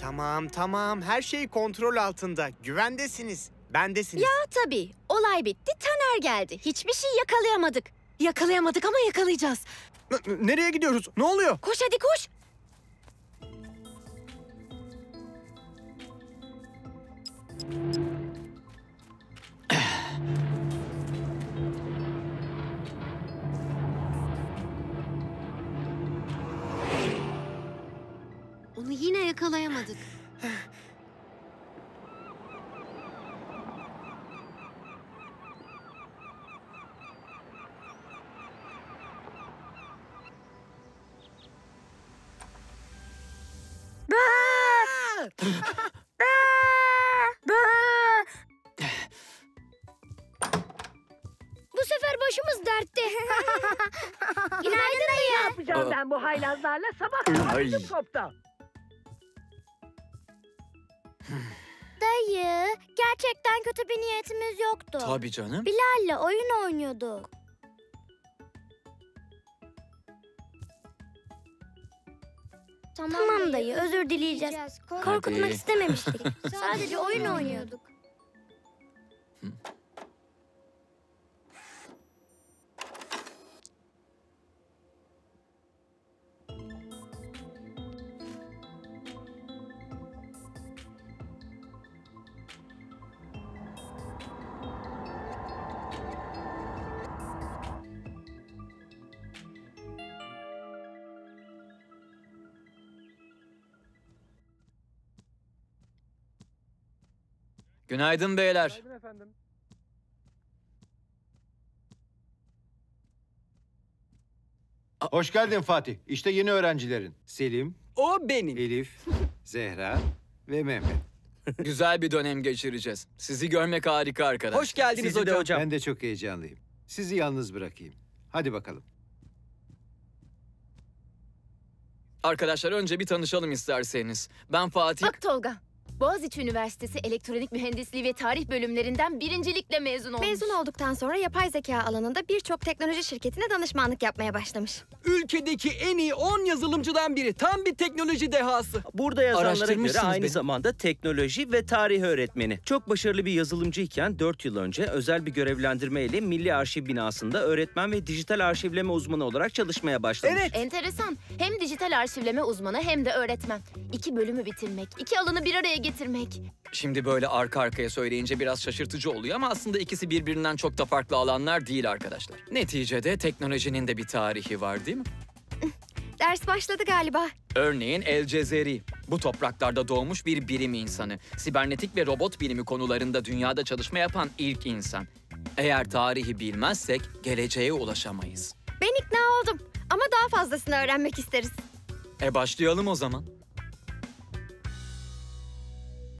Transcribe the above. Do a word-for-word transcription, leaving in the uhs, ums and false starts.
Tamam tamam, her şey kontrol altında. Güvendesiniz. Bendesiniz. Ya tabii. Olay bitti, Taner geldi. Hiçbir şey yakalayamadık. Yakalayamadık ama yakalayacağız. N- nereye gidiyoruz? Ne oluyor? Koş hadi koş. Onu yine yakalayamadık. Bu sefer başımız dertte. Günaydın Ne dayı. yapacağım Aa. ben bu haylazlarla? Sabah sabah Ay. ödüm koptu. Dayı, gerçekten kötü bir niyetimiz yoktu. Tabii canım. Bilal'le oyun oynuyorduk. Tamam, dayı, özür dileyeceğiz. Korkutmak Hadi. istememiştik. Sadece oyun oynuyorduk. Günaydın beyler. Efendim. Hoş geldin Fatih. İşte yeni öğrencilerin. Selim, O benim. Elif, Zehra ve Mehmet. Güzel bir dönem geçireceğiz. Sizi görmek harika arkadaşlar. Hoş geldiniz Sizi de hocam. hocam. Ben de çok heyecanlıyım. Sizi yalnız bırakayım. Hadi bakalım. Arkadaşlar önce bir tanışalım isterseniz. Ben Fatih. Bak Tolga, Boğaziçi Üniversitesi Elektronik Mühendisliği ve Tarih bölümlerinden birincilikle mezun olmuş. Mezun olduktan sonra yapay zeka alanında birçok teknoloji şirketine danışmanlık yapmaya başlamış. Ülkedeki en iyi on yazılımcıdan biri. Tam bir teknoloji dehası. Burada yazanlara Araştırmışsınız göre aynı beni. zamanda teknoloji ve tarih öğretmeni. Çok başarılı bir yazılımcıyken dört yıl önce özel bir görevlendirme ile Milli Arşiv binasında öğretmen ve dijital arşivleme uzmanı olarak çalışmaya başlamış. Evet. Enteresan. Hem dijital arşivleme uzmanı hem de öğretmen. İki bölümü bitirmek, iki alanı bir araya getirmek. Şimdi böyle arka arkaya söyleyince biraz şaşırtıcı oluyor ama aslında ikisi birbirinden çok da farklı alanlar değil arkadaşlar. Neticede teknolojinin de bir tarihi var değil mi? Ders başladı galiba. Örneğin El Cezeri. Bu topraklarda doğmuş bir bilim insanı. Sibernetik ve robot bilimi konularında dünyada çalışma yapan ilk insan. Eğer tarihi bilmezsek geleceğe ulaşamayız. Ben ikna oldum ama daha fazlasını öğrenmek isteriz. E başlayalım o zaman.